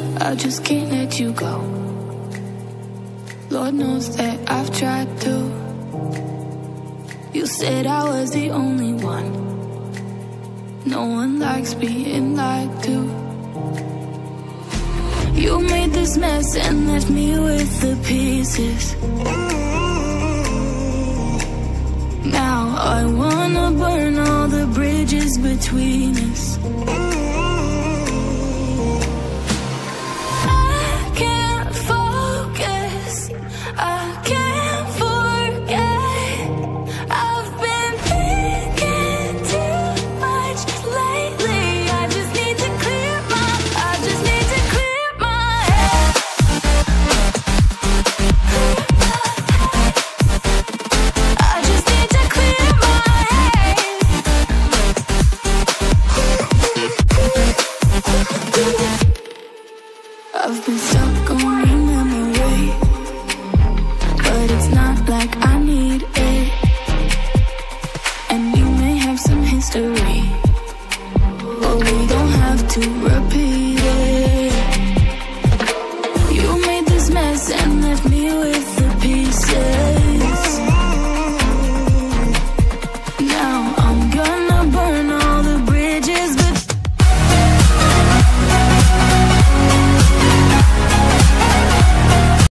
I just can't let you go. Lord knows that I've tried to. You said I was the only one. No one likes being lied to. You made this mess and left me with the pieces. Now I wanna burn all the bridges between us. I've been stuck on your memory, but it's not like I need it. And you may have some history, but we don't have to repeat.